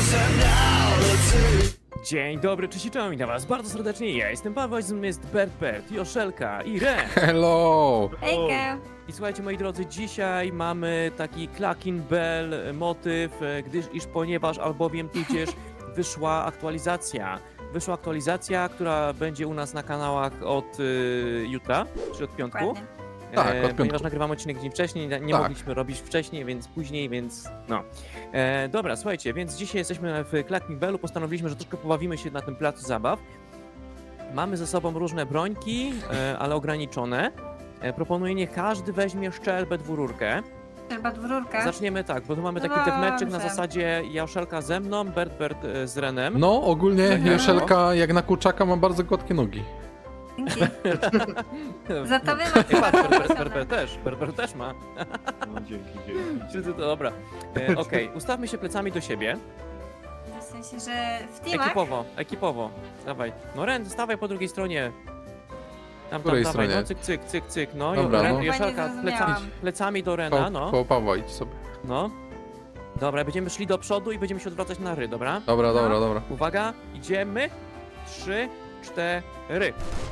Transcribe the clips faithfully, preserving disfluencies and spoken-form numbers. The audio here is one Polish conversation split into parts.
Dzień dobry, cześć i czołem, witam was bardzo serdecznie. Ja jestem Paweł, z nami jest Bert Bert, Joszelka i Ren. Hello! Hejka! I słuchajcie, moi drodzy, dzisiaj mamy taki Clacking Bell motyw, gdyż iż ponieważ albowiem tudzież wyszła aktualizacja. Wyszła aktualizacja, która będzie u nas na kanałach od y, jutra, czy od piątku. Dokładnie. Tak, od E, piątku. ponieważ nagrywamy odcinek dzień wcześniej, nie Tak. mogliśmy robić wcześniej, więc później, więc no. E, dobra, słuchajcie, więc dzisiaj jesteśmy w Clacking Bellu, postanowiliśmy, że troszkę pobawimy się na tym placu zabaw. Mamy ze sobą różne brońki, e, ale ograniczone. E, proponuję, niech każdy weźmie szczelbę dwururkę. Trzeba dwururka. Zaczniemy tak, bo tu mamy taki Dobrze. tepmeczek na zasadzie Joszelka ze mną, Bert Bert e, z Renem. No, ogólnie Mhm. Joszelka jak na kurczaka ma bardzo gładkie nogi. Dzięki. Za to wy macie Nie, patrz, Bert, Bert, zapisane. Bert, Bert też, Bert, Bert też ma. No dzięki, dzięki. Czy to dobra. E, Okej, ustawmy się plecami do siebie. W sensie, że w teamach? Ekipowo, ekipowo. Dawaj. No Ren, stawaj po drugiej stronie. Tam, tam, Której dawaj, stronie? no cyk, cyk, cyk, cyk. No, Dobra, Ren, no. Joszelka, Fajnie plecami, zrozumiałam. plecami do Rena, Po, no. po Pawła idź sobie. No. Dobra, będziemy szli do przodu i będziemy się odwracać na ry, dobra? Dobra, No. dobra, dobra. Uwaga, idziemy. Trzy, cztery.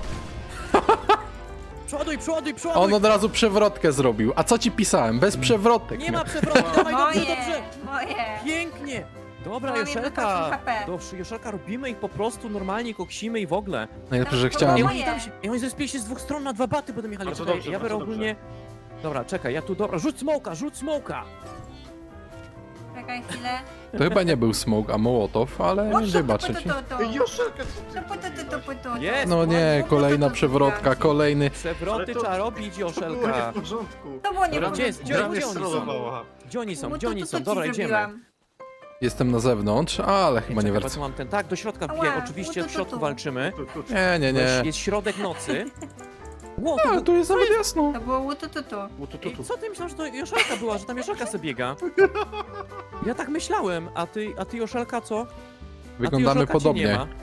Przoduj, przoduj, przoduj! On od razu przewrotkę zrobił. A co ci pisałem? Bez przewrotek. Nie ma przewrotu, dawaj, dobrze, Moje, dobrze! moje. Pięknie! Dobra, Mam jedno Joszelka! procent H P. Dobrze, Joszelka, robimy ich po prostu normalnie, koksimy i w ogóle. Najlepsze, że To chciałem. I moje. oni tam się, i oni zespili się z dwóch stron na dwa baty będą jechali. Bardzo Czekaj, dobrze, ja biorę bardzo ogólnie... Dobra, czekaj, ja tu, dobra, rzuć smoka, rzuć smoka! Czekaj chwilę. To chyba nie był smog, a Mołotow, ale O, tu, tu, wybaczę tu, ci. tu, tu. Ej, Joszelka, co ty? Tu, tu, tu, tu, tu, tu. Jest! No nie, kolejna przewrotka, kolejny. Przewroty Ale to- trzeba robić, To było nie Joszelka. w porządku. To było nie Dobra, w gdzie jest? porządku. Gdzie- Gra gdzie mnie oni są? strollowała. Gdzie oni są, Bo gdzie tu, oni tu, są? tu ci Dobra, idziemy. zrobiłam. Jestem na zewnątrz, ale chyba nie Czekaj, wracam. tu mam ten, tak, do środka wbiję, Ała, oczywiście tu, w tu, środku tu. walczymy. Tu, tu, tu. Nie, nie, Bo jest, nie. jest środek nocy. Ło, A, to, tu jest nawet jasno. To było łutu, tu, tu. Tu, tu, tu, Ej, tu. co ty myślałeś, że to Joszelka była, że tam Joszelka sobie biega? Ja tak myślałem, a ty, a ty Joszelka co? A ty Wyglądamy Joszelka cię nie podobnie. ma.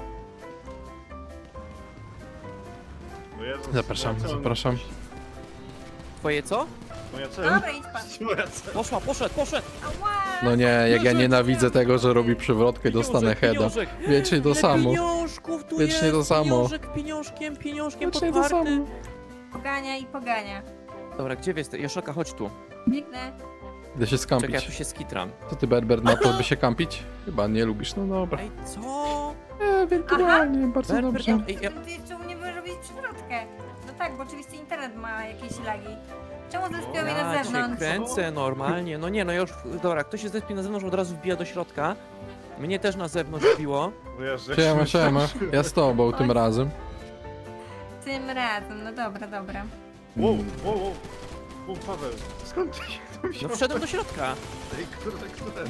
No ja to- Zapraszam, moja celna- zapraszam. Twoje co? Moja celna- Dobra, idź pan. Moja celna. Poszła, poszedł, poszedł! Ała! No nie, jak ja Pieniążek, nienawidzę tego, że robi przewrotkę i dostanę Pieniążek, heada. pieniążek. Wiecznie to Ile samo. pieniążków tu Wiecznie jest, to samo. pieniążek, pieniążkiem, pieniążkiem Wiecznie to podparty. samo. Pogania i pogania. Dobra, gdzie wy jesteś? Joszelka, chodź tu. Biegnę. Idę się Czekaj, ja skampić. tu się skitram. Co ty, Berber, na to by się kampić? Chyba nie lubisz, no dobra. Ej, co? E, ewentualnie, bardzo Ber, ber, dobrze. ej, ja, Ty jeszcze u mnie by robić przewrotkę. No tak, bo oczywiście internet ma jakieś lagi. Czemu zespią mnie na ja cię zewnątrz? kręcę normalnie. No nie, no już, dobra, ktoś się zespie na zewnątrz, od razu wbija do środka. Mnie też na zewnątrz wbiło. Bo ja że- Siema, siema. Ja z tobą tym razem. Tym razem, no dobra, dobra. Wow, wow, wow. Wow, Paweł, skąd ty się tam No wziąłeś? wszedłem do środka. Ej, kurde, kurde.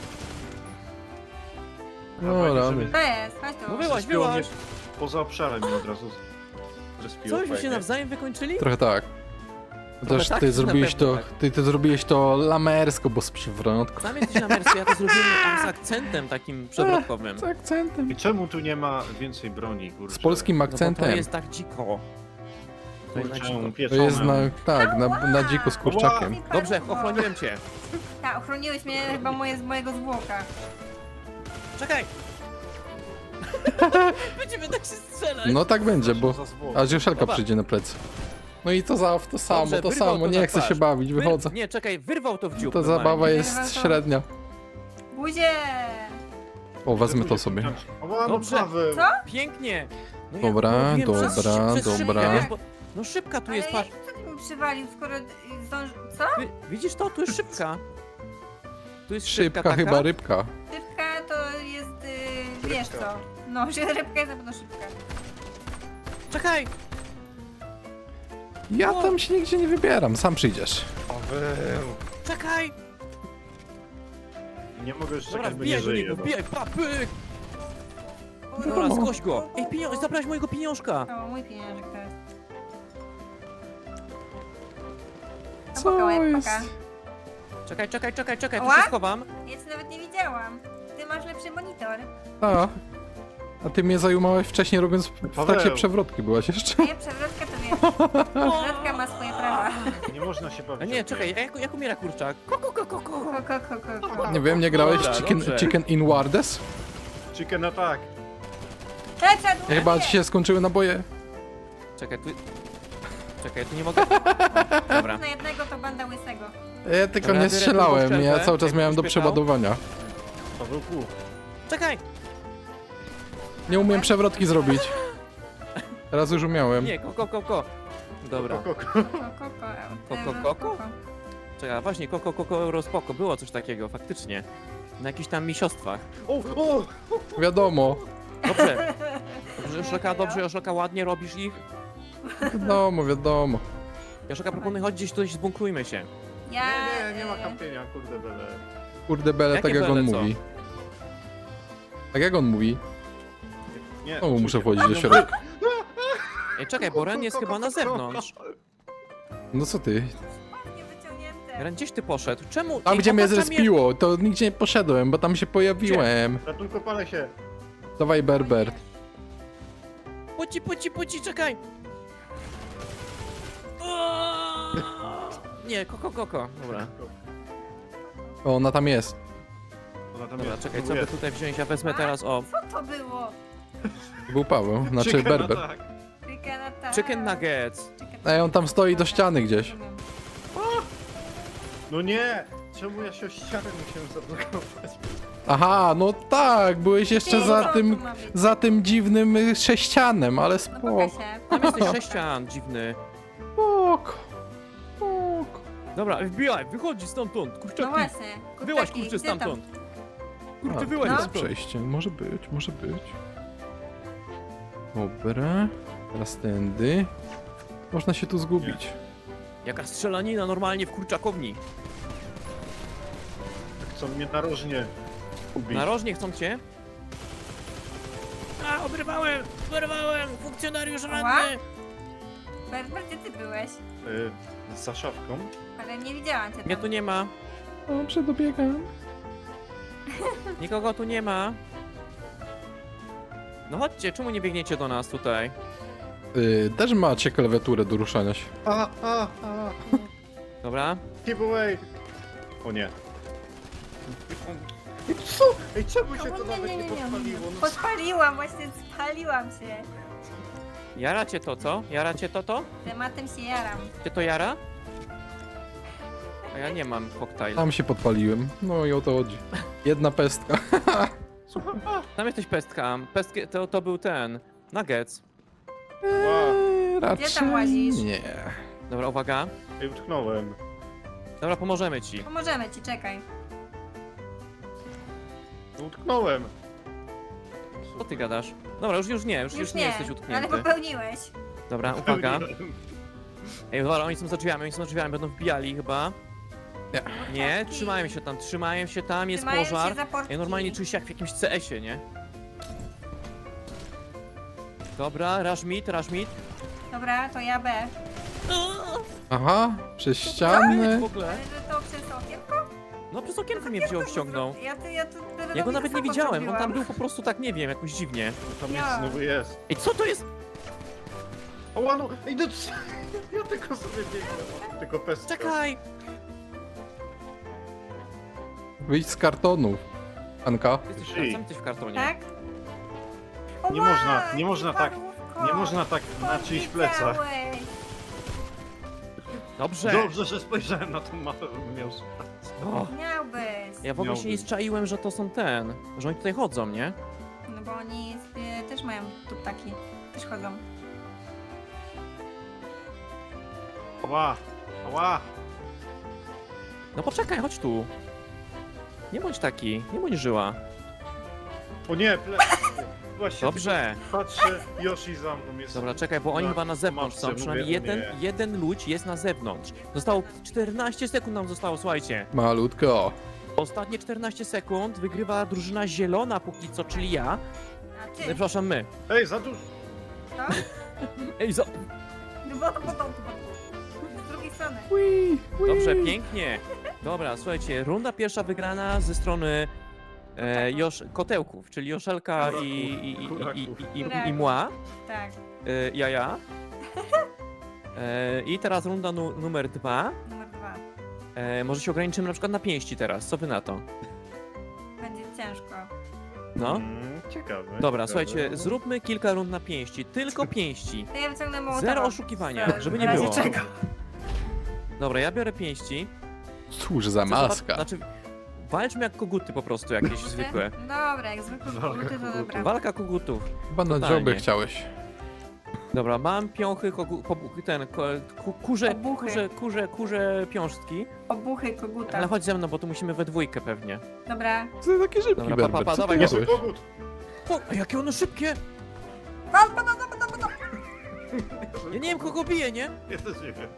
No rany. To jest, chodź tu. No byłaś, Zespiło byłaś. mnie Poza obszarem mi od razu zrespiło. Co, myśmy się fajnie. nawzajem wykończyli? Trochę tak. Trochę Też tak, ty na zrobiłeś pewno to, tak. ty, ty zrobiłeś to lamersko, bo z przewrotką. Sam jesteś na wersji, ja to zrobiłem tam z akcentem takim przewrotkowym. Z akcentem. I czemu tu nie ma więcej broni, kurczę? Z polskim No bo to akcentem. jest tak dziko. To jest na Kurczę, dziko. To pieczone. jest na, tak, na, na dziko z kurczakiem. Dobrze, ochroniłem cię. Tak, ochroniłeś mnie chyba moje, z mojego zwłoka. Czekaj! Będziemy tak się strzelać. No tak będzie, bo Za zwłoki. aż Joszelka Dobra. przyjdzie na plecy. No i to za to samo, Dobrze, to wyrwał samo, to nie na chcę się twarz. bawić, Wyr- wychodzę. Nie, czekaj, wyrwał to w dziób. Ta normalnie. zabawa Wyrwał jest to. średnia. Buzie! O, wezmę to sobie. O, no Dobrze. Paweł. Co? Pięknie. No Dobra, robiłem dobra, przez, przez dobra. Szybkę, wiesz, bo, no szybka tu Ale jest, jak patrz. co ty mi przywalił, skoro y, zdąż... Co? Wy, widzisz to? Tu jest szybka. Tu jest szybka, Szybka taka. chyba rybka. Rybka to jest, y, wiesz co. No, że rybka jest na pewno szybka. Czekaj! Ja tam się nigdzie nie wybieram, sam przyjdziesz. Paweł. Czekaj! Nie mogę już Dobra, czekać, bo nie wbijaj do żyję. niego, no. wbijaj, papyk! O, Dobra, No. zgłoś go. Ej, pieniądz, zabrałeś mojego pieniążka. O, mój pieniążek to jest. No, Co poka, łeb, jest? poka. Czekaj, czekaj, czekaj, czekaj, tu Ała? się schowam. Ja cię nawet nie widziałam. Ty masz lepszy monitor. A, a ty mnie zajumałeś wcześniej robiąc w Paweł. trakcie przewrotki byłaś jeszcze. A ja przewrotka to wiesz. Przewrotka ma swoje prawa. Nie Nie można się bawić. A nie, czekaj, a jak, jak umiera kurczak? Ko, ko, ko, ko, ko. Ko, ko, ko, ko, ko. Nie wiem, nie grałeś Dobra, chicken, dobrze. chicken in Wardes? Chicken attack. Lecę, Ja chyba ci się skończyły naboje. Czekaj, tu... Czekaj, tu nie mogę... Dobra. Na jednego to banda łysego. Ja tylko Dobra, nie biorę strzelałem, drugą ja strzelbę, cały czas jakbyś miałem do pytał. przeładowania. Pawełku. Czekaj! Nie umiem przewrotki zrobić. Teraz już umiałem. Nie, ko, ko, ko, ko. Dobra. Ko, ko, ko. Ko, ko, ko. Ko, ko, ko, ko? Czekaj, a właśnie, koko, koko, euro, spoko. Było coś takiego, faktycznie. Na jakichś tam misiostwach. O, o! Wiadomo, Dobrze. Dobrze, Joszelka, dobrze, Joszelka, ładnie robisz ich. wiadomo, wiadomo. Joszelka, proponuję, chodź gdzieś tutaj, zbunkrujmy się. Ja... Nie, nie, nie ma e, kampienia, kurde bele. Kurde bele, Jakie tak jak on bele, co? mówi. Tak jak on mówi. Nie, Znowu muszę chicken. wchodzić do środka. Ej, czekaj, bo Ren jest chyba na zewnątrz. No co ty? Nie wyciągnięte. Ren, gdzieś ty poszedł? Czemu? Tam Ej, gdzie mnie popatrz, zrespiło, to nigdzie nie poszedłem, bo tam się pojawiłem. Ratunku, palę się. Dawaj Berbert. Puci, puci, puci, czekaj! O! Nie, koko, koko. Dobra, O, ona tam jest. Ona tam dobra, jest, czekaj, tu co by jest. tutaj wziąć? Ja wezmę teraz, o, Co to było? Był Paweł, znaczy Chicken Berbert. attack. Chicken attack. chicken nuggets. Chicken Ej, on tam stoi do ściany gdzieś. No nie! Czemu ja się o ścianę musiałem zablokować? Aha, no tak, byłeś jeszcze Ty, za co tym, tu ma być? za tym dziwnym y, sześcianem, ale No pokaż spoko, się. Tam jesteś sześcian, dziwny. spoko, spoko. Dobra, F B I, wychodzi stamtąd, No kurczaki. właśnie. Wyłaź, kurczaki, kurczę, gdzie tam? stamtąd. A, Kurczę, to wyłaź jest stamtąd. przejście, może być, może być. Dobra, teraz tędy. Można się tu zgubić. Jaka strzelanina normalnie w kurczakowni. Chcą mnie narożnie ubić. Narożnie chcą cię? A, oberwałem, oberwałem, funkcjonariusz ranny. Berbert, gdzie ty byłeś? Y, za szafką. Ale nie widziałam cię tam. Mnie tu nie ma, Dobrze, dobiegam. nikogo tu nie ma. No chodźcie, czemu nie biegniecie do nas tutaj? Y, też macie klawiaturę do ruszania się. A, a, a. Dobra? Keep away. O nie. Ej, co? Ej, czemu się to O, nawet nie podpaliło? No co? Podpaliłam, właśnie spaliłam się. Jara cię to, co? Jara cię to, to? Tematem się jaram. Cię to jara? A ja nie mam koktajl. Tam się podpaliłem. No i o to chodzi. Jedna pestka. Tam jesteś pestka. Pestki, to, to był ten. Nuggets. Eee, raczej tam łazisz? nie. Dobra, uwaga. Ej, utknąłem. Dobra, pomożemy ci. Pomożemy ci, czekaj. Utknąłem. Co ty gadasz? Dobra, już, już nie, już, Już, już nie, nie, jesteś ale utknięty. popełniłeś. Dobra, uwaga. Ej, dobra, oni są za drzwiami, oni są za drzwiami, będą wbijali chyba. Nie. Nie, trzymają się tam, trzymają się tam, jest Trzymają pożar. się za portki. Ja normalnie czuję się jak w jakimś C S-ie, nie? Dobra, rush mid, rush mid. Dobra, to ja B. Aha, przez ścianę. W ogóle. Ale że to przez okienko? No przez okienko mnie wziął, ściągnął. Ja, tu, ja, tu Ja go nawet nie samo widziałem, on tam zrobiłam. był po prostu tak, nie wiem, jakoś dziwnie. Tam Ja. jest, znowu jest. Ej, co to jest? O, no, ej, no co? Ja tylko sobie biegnę. Tylko pestka. Czekaj! Wyjdź z kartonu. Anka. Ty jesteś, Ej. sam jesteś w kartonie. Tak? O, Nie wow, można, nie można tak, parówko, nie można tak na czyichś plecach. powiedziałeś. Dobrze! Dobrze, że spojrzałem na tą mapę, bym miał szukać. O, Miałbyś. ja w ogóle się nie Miałbym. zczaiłem, że to są ten, że oni tutaj chodzą, nie? No bo oni y, też mają tu ptaki. Też chodzą. Ała, ała. No poczekaj, chodź tu. Nie bądź taki, nie bądź żyła. O nie, ple... Właśnie, Dobrze. tylko patrzę, Yoshi za mną jest. Dobra, czekaj, bo oni Na chyba na zewnątrz są, mapce, przynajmniej mówię, jeden, nie. jeden ludź jest na zewnątrz. Zostało czternaście sekund nam zostało, słuchajcie. Malutko. Ostatnie czternaście sekund wygrywa drużyna zielona póki co, czyli ja. A E, ty? Przepraszam, my. Ej, za dużo. To? Ej, za... No bo, bo, bo, bo. Z drugiej strony. Ui, ui. Dobrze, pięknie. Dobra, słuchajcie, runda pierwsza wygrana ze strony e, Josz, kotełków, czyli Joszelka i, i, i, i, i, i, i, i Mła, Tak. e, ja, ja. E, I teraz runda nu numer dwa. Numer dwa. E, może się ograniczymy na przykład na pięści teraz, co wy na to? Będzie ciężko. No. Mm, ciekawe. Dobra, ciekawe. słuchajcie, zróbmy kilka rund na pięści, tylko pięści. To ja wyciągnę mołotowa. Zero oszukiwania, W- żeby w nie razie było. czego. Dobra, ja biorę pięści. Cóż za Chcę zobac- maska. Znaczy, walczmy jak koguty po prostu, jakieś Koguty? zwykłe. Dobra, jak zwykle Walka koguty to kogutów. dobra. Walka kogutów. Chyba na totalnie. dzioby chciałeś. Dobra, mam piąchy, kogu, pobu, ten, ko, ku, kurze, Obuchy. kurze, kurze, kurze piążki. Obuchy koguta. Ale chodź ze mną, bo tu musimy we dwójkę pewnie. Dobra. Co za takie szybki, Dobra, pa, pa, Berber? pa, Co ty dawaj, Jest jadłeś? kogut! O, a jakie one szybkie! Pal, pal, pal, pal, pal, pal. Ja nie wiem, kogo bije, nie? Ja też nie wiem.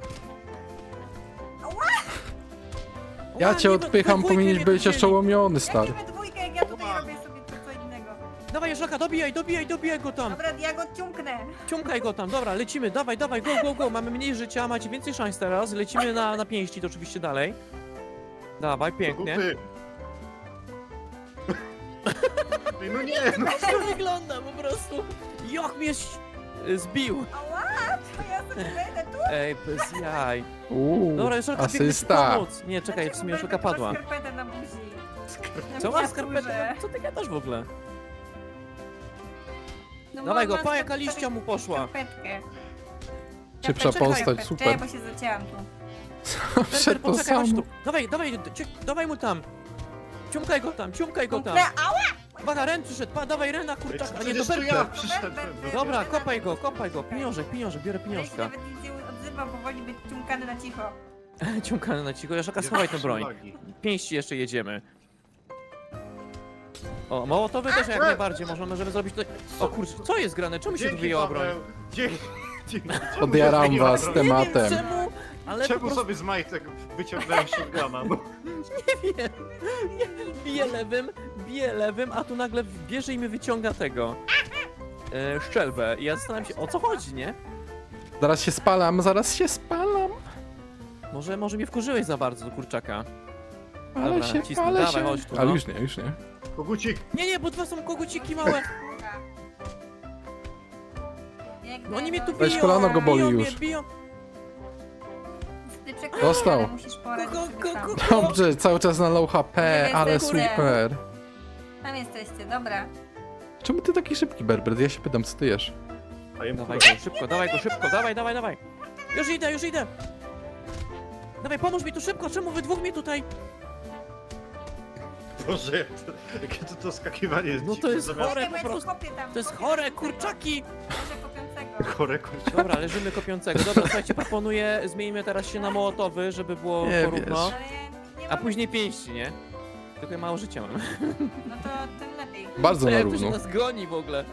Ja Ła, cię nie, we- odpycham, we dwójkę powinieneś mnie być wzięli. oszołomiony, stary. Jakie we dwójkę, jak ja tutaj robię sobie to co innego. Dawaj, Jeszaka, dobijaj, dobijaj, dobijaj go tam! Dobra, ja go ciumknę. Ciumkaj go tam, dobra, lecimy, dawaj, dawaj, go, go, go, mamy mniej życia, macie więcej szans teraz, lecimy na, na pięści, to oczywiście dalej. Dawaj, pięknie. Koguty. Ej, no nie, no. To wygląda po prostu. Jak mnie ś- zbił. Ała, to ja sobie wejdę tu. Ej, bez jaj. Uuu, Dobra, Jeszaka, biegnę ci asysta. pomóc. Nie, czekaj, w sumie Jeszaka padła. Masz skarpetę na buzi. Co Na masz skarpetę? miniaturze. Co ty gadasz w ogóle? No Dawaj bo go, mam pa, jaka skarpetę- liścia mu poszła. Skarpetkę. Szybsza Czekaj, postać, Czekaj, super. bo się zacięłam tu. Wszedł to poczekaj, chodź samo. tu. Dawaj, dawaj, cie- dawaj mu tam. Ciumkaj go tam, ciumkaj go tam. Ciumknę, ała! Uwaga, Ren przyszedł, pa, dawaj Rena, kurczaka, a nie, to Przecież to ja Berber. przyszedłem. Berber. no. Dobra, kopaj go, kopaj go, pieniążek, pieniążek, biorę Ja się pieniążka. nawet nic nie odzywa, bo woli być ciumkany na cicho. Ciumkany na cicho, Jeszaka, Nie schowaj ma tę broń. przewagi. Pięści jeszcze jedziemy. O, mołotowy też jak najbardziej, możemy, możemy zrobić to... O kurczę, co jest grane? Czemu się tu Dzięki, wyjęła broń? Paweł. Dzięki. Dzięki. Podjaram Czemu was broń? tematem. Czemu? Ale po Czemu prostu sobie z majtek wyciągnąłem shotguna? No. nie wiem. Bije lewym, bije lewym, a tu nagle bierze i mi wyciąga tego. E, szczelbę. I ja zastanawiam się, o co chodzi, nie? Zaraz się spalam, zaraz się spalam. Może, może mnie wkurzyłeś za bardzo do kurczaka. Ale Dobra, się, cisnę, ale dawaj, się. chodź tu, Ale no. już nie, już nie. Kogucik. Nie, nie, bo dwa są koguciki małe. Jak No oni mnie tu Weź biją, kolano go boli biją już. mnie, biją. Styczek, Dostał. ale musisz poradzić Go, sobie go, sam. go. Dobrze, cały czas na low H P, Nie ale jestem super. Tam jesteście, dobra. Czemu ty taki szybki, Berber? Ja się pytam, co ty jesz? A jem Dawaj go, szybko, dawaj go, szybko, dawaj, dawaj, dawaj. Już idę, już idę. Dawaj, pomóż mi tu szybko, czemu wy dwóch mnie tutaj? Boże, jak to, jakie to, to skakiwanie jest No to dziwne, jest zamiast- chore Czekaj, po bo ja ci prostu. kopię tam, To jest kopię chore, kopiącego. kurczaki. Może kopiącego. Chore kurczę. Dobra, leżymy kopiącego. Dobra, słuchajcie, proponuję, zmienimy teraz się na mołotowy, żeby było Nie porówno. wiesz. Ale ja nie A mam- później pięści, nie? Tylko mało życia mam. No to tym lepiej. Bardzo To na jak tu się równo. nas goni w ogóle.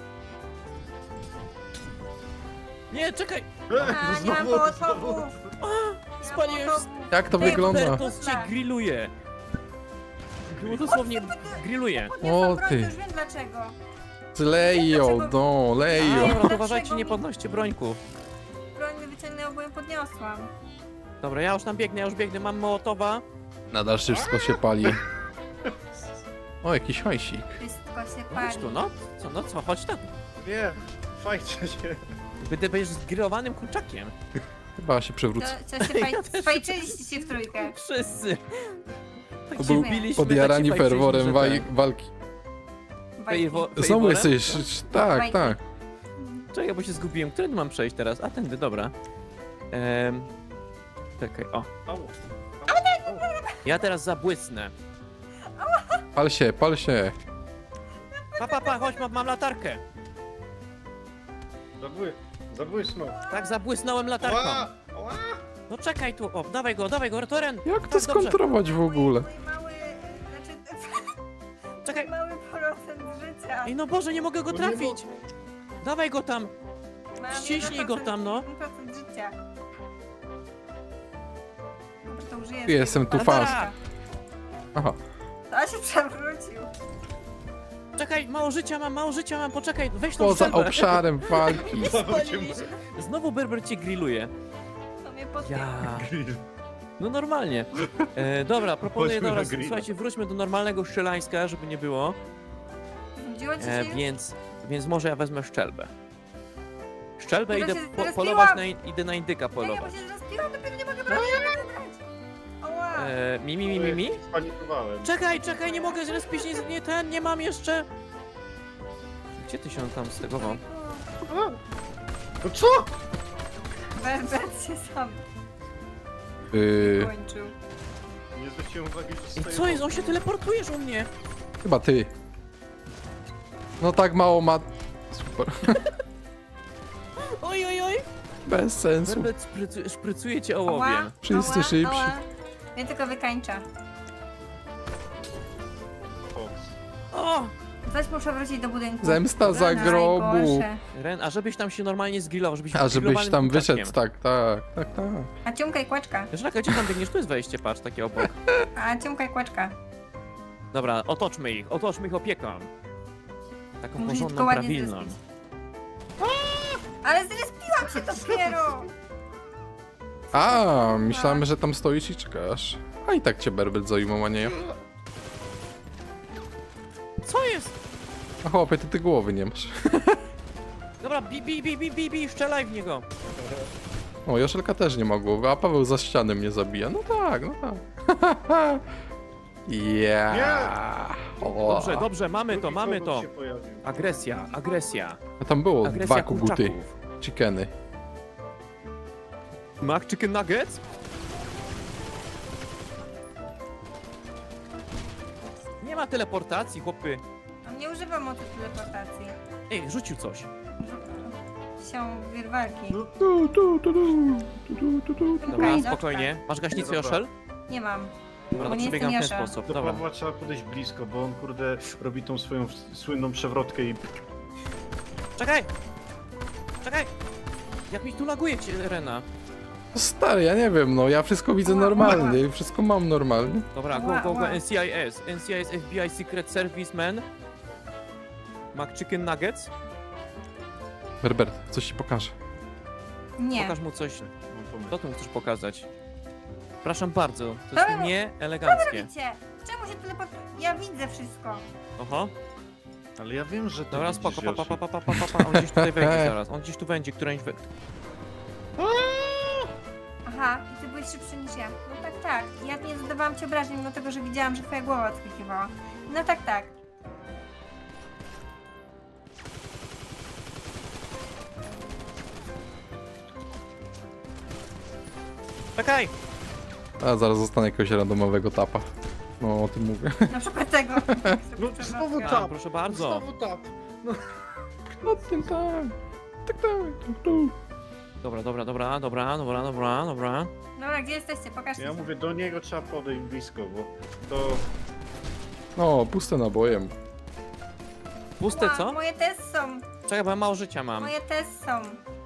Nie, czekaj! A, nie mam kołotowów. Spaliłem Jak to Ej, wygląda? Bertos cię grilluje. Było dosłownie grilluje. O, broń, ty. to już wiem dlaczego. Lejo, no, A, lejo. dobra, to uważajcie, nie podnoście brońków. Broń mi wyciągnęła, bo ją podniosłam. Dobra, ja już tam biegnę, ja już biegnę, mam mołotowa. Nadal wszystko się pali. O, jakiś hajsik. Wszystko się No chodź pali. tu, no. Co, no co, chodź tam. Nie, fajcie się. Będę będziesz zgrillowanym kurczakiem. Chyba się To, przewrócę. co się faj... Ja też- fajczyliście się w trójkę. Wszyscy. Tak To się był biliśmy, Podjarani tak się ferworem fajczyliśmy, waj- że ten- walki. Fejwo- Znowu fejworem? jesteś... Tak, Bajki. tak. Czekaj, bo się zgubiłem. Którędy mam przejść teraz? A, tędy, dobra. Ehm... Czekaj, o. Au. Ja teraz zabłysnę. Pal się, pal się. Pa, pa, pa, chodź, mam, mam latarkę. Zabły... Zabłysnął. Tak, zabłysnąłem latarką. Ła! Ła! No czekaj tu, o, dawaj go, dawaj go, Toren. Jak Tak, to dobrze. skontrować w ogóle? Mój mały, e, znaczy, Czekaj. mały procent życia. Ej, no Boże, nie mogę go No nie trafić. Dawaj go tam. Mam ściśnij jeden go procent- tam, no. jeden procent życia. Dobra, to użyję Jestem swojego tu palca. fast. Aha. To się przewrócił. Czekaj, mało życia mam, mało życia mam, poczekaj, weź tą Poza strzelbę. obszarem walki. Spalili się. Znowu Berber cię grilluje. To mnie podbił. Ja. No normalnie. E, dobra, proponuję, Chodźmy dobra, na grilla. słuchajcie, wróćmy do normalnego strzelańska, żeby nie było. Znudziło ci się E, już? więc, więc może ja wezmę szczelbę. Szczelbę Ja idę się po, zrespiłam. polować na, in- idę na indyka Ja, ja polować. bo się rozpiłam, dopiero nie mogę brać, nie mogę brać. Ała. E, mi, mi, mi, mi, mi? Spanikowałem. Czekaj, czekaj, nie mogę zrespić, nie, nie ten, nie mam jeszcze. Gdzie ty się tam stegował? No co? Berbert się sam Yy, kończył. Nie zwróciłem uwagi, że I stoję co jest? On obok. się teleportujesz u mnie. chyba ty. No tak mało ma... Super. Oj, oj, oj. Bez sensu. Berbet szprycu, szprycuje cię Ała, ołowiem. Wszyscy ała, szybsi. ała. Mnie tylko wykańcza. Fox. O! Zaś muszę wrócić do budynku. Zemsta za grobu. Najgorsze. Ren, a żebyś tam się normalnie zgrillował, żebyś A żebyś zgrillowanym tam kurczaczkiem. wyszedł, tak, tak, tak, tak. A ciumka i kłaczka. Żraka, gdzie tam biegniesz? Tu jest wejście, patrz, takie obok. A ciumka i kłaczka. Dobra, otoczmy ich, otoczmy ich opieką. Taką Muszę się tylko porządną, ładnie prawilną. zrespić. Ale zrespiłam się dopiero! A, myślałem, że tam stoisz i czekasz. A i tak cię Berbet zajmą, a nie ja. Co jest? A chłopie, ty ty głowy nie masz. Dobra, bi, bi, bi, bi, bi, bi, strzelaj w niego. O, Joszelka też nie ma głowy, a Paweł za ściany mnie zabija. No tak, no tak. Yeah. O. Dobrze, dobrze, mamy to, Drugi mamy kogut to. się pojawił. Agresja, agresja. A tam było Agresja dwa koguty. kurczaków. Chickeny. Mac Chicken Nuggets? Nie ma teleportacji, chłopy. On nie używa mocy teleportacji. Ej, rzucił coś. Sią wyrwalki. No, Tu, tu, tu, tu, tu, tu, tu, tu. Dobra, Okej, spokojnie. Masz gaśnicę, Dobra. Joszel? Nie mam. Dobra, Bo to nie przebiegam w ten jestem Joszel. sposób. Do Dobra. Pawła trzeba podejść blisko, bo on kurde robi tą swoją słynną przewrotkę i... Czekaj! Czekaj! Jak mi tu laguje cię, Rena. Stary, ja nie wiem, no ja wszystko widzę Ła, normalnie, wszystko mam normalnie. Dobra, go, Ła, go, go, ła. N C I S. N C I S, F B I, Secret Service Man. Mac Chicken Nuggets. Berbert, coś ci pokażę. Nie. Pokaż mu coś. Mam pomysł. Co ty mu chcesz pokazać? Przepraszam bardzo, to Co jest wy- nieeleganckie. Widzicie? Czemu się teleportuje? Ja widzę wszystko. Oho, Ale ja wiem, że ty dobra, widzisz, spoko, pa, pa, Yoshi. pa, pa, pa, pa, on gdzieś tutaj wejdzie zaraz, on gdzieś tu będzie, któręś we... Aha, i ty byłeś szybszy niż ja. No tak, tak. Ja nie zadawałam ci obrażeń, mimo tego, że widziałam, że twoja głowa odskakiwała. No tak, tak. Czekaj! A zaraz zostanę jakiegoś randomowego tapa. No, o tym mówię. Na przykład tego. No, znowu A, tap. proszę bardzo. Znowu tap. No ten tak. Tak, tak, tak, tu. Dobra, dobra, dobra, dobra, dobra, dobra, dobra. Dobra, gdzie jesteście? Pokażcie Ja się. mówię, do niego trzeba podejść blisko, bo to... No, puste naboje. Puste Ła, co? Moje też są. Czekaj, bo ja mało życia mam. Moje też są.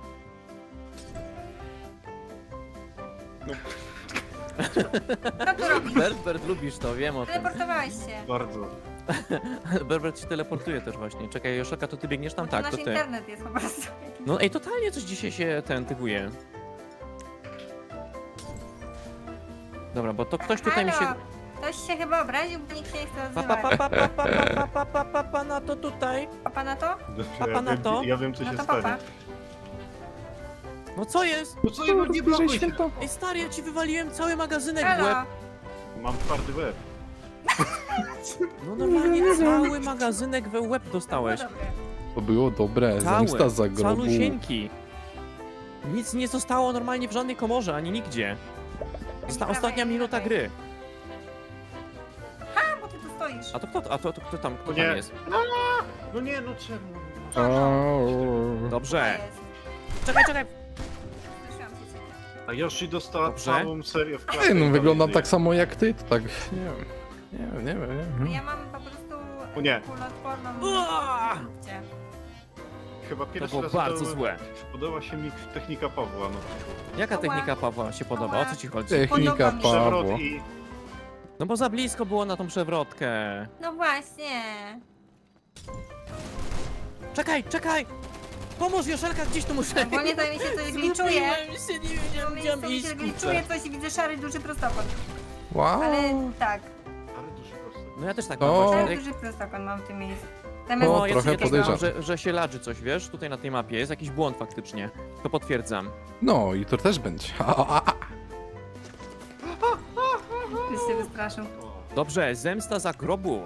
Co tu robisz? Berbert, lubisz to, wiem o tym. Teleportowałeś się. Bardzo. Berbert się teleportuje też właśnie. Czekaj, Joszelka, to ty biegniesz tam? To Tak, nasz to ty. internet jest po prostu. No ej, totalnie coś dzisiaj się ten tyguje. Dobra, bo to ktoś tutaj mi się... Halo, ktoś się chyba obraził, bo nikt się nie chce Pa, pa, odzywać. pa, pa, pa, pa, pa, pa, pa, pa, pa, na to tutaj. Papa na to? Papa ja, na wiem, to. ja wiem, co No się to stanie. papa. No co jest? No co, no nie blokuj się. Ej, stary, ja ci wywaliłem cały magazynek w łeb. Halo. Mam twardy łeb. No normalnie cały magazynek we łeb No dostałeś. dobre. To było dobre, Cały, zemsta za grobu. calusieńki. Nic nie zostało normalnie w żadnej komorze, ani nigdzie. Osta prawej, ostatnia ani minuta lewej. gry. A, bo ty tu stoisz. A to kto, a to, to kto tam, kto O tam nie. jest? No nie, no czemu? Au. To Dobrze. jest. Czekaj, czekaj. Słyszałam się ciebie. A Yoshi dostała Dobrze. całą serię w klatę. Ej, no i wyglądam dalej tak samo jak ty, to tak, nie wiem. Nie wiem, nie wiem, nie wiem. Ja mam po prostu O nie. kuloodporną Uaa! lufcie. żyje. Chyba To pierwszy było raz bardzo udało- złe. Podoba się mi technika Pawła, no. Jaka Ała. technika Pawła się podoba? O co ci chodzi? Technika Podoba mi się. Pawła. Przewrot i... No bo za blisko było na tą przewrotkę. No właśnie. Czekaj, czekaj! Pomóż, Joszelka, gdzieś tu muszę... Ogólnie to mi się coś gliczuje. Zgubiłem się, nie wiedziałem, No gdzie mam miejscu mi iść, się kurczę. gliczuje coś i widzę szary, duży prostokąt. Wow. Ale tak, Ale duży prosty. No ja też tak To- mam właśnie. szary, Jak, duży prostokąt mam w tym miejscu. Zamiast O, No, ja trochę sobie też podejrzane. myślałem, że, że się ladży coś, wiesz, tutaj na tej mapie. Jest jakiś błąd faktycznie. To potwierdzam. No i to też będzie. A, a, a. Ktoś się wystraszył. Dobrze, zemsta za grobu.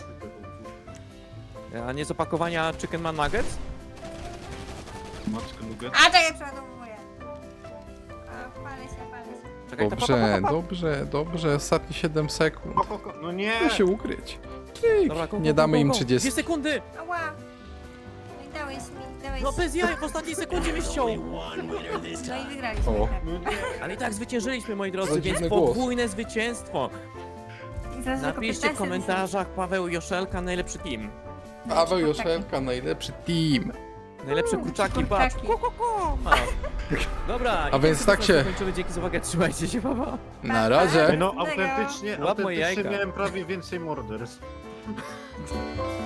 A nie z opakowania Chicken Man Nuggets? Matko, nugget. A czekaj, przeładowuję. A, palę się, palę się. Czekaj, to pa, pa, Dobrze, pa, pa, pa. dobrze, dobrze. Ostatnie siedem sekund. Ko, ko, ko. No nie! Da się ukryć. Klik. Dobra, go, go, Nie go, damy go, im go. trzydzieści. Dwie sekundy! Ała. No i dałeś mi, dałeś. No bez jaj, w ostatniej sekundzie mnie ściął. No i wygraliśmy. O. tak. No nie! Ale i tak zwyciężyliśmy, moi drodzy, Ale więc dziwny głos. podwójne zwycięstwo. I zaraz tylko Napiszcie w piętnaście komentarzach Paweł Joszelka, najlepszy team. Paweł Kurczaki. Joszelka, najlepszy team. Najlepsze Mm, kurczaki, patrz. kurczaki. Ku, ku, ku. A. Dobra, A i więc tym tak się- Kończymy, dzięki za uwagę, trzymajcie się, Paweł. Na Ej, razie. no Tego. autentycznie, Łap moje autentycznie jajka. miałem prawie więcej morderstw.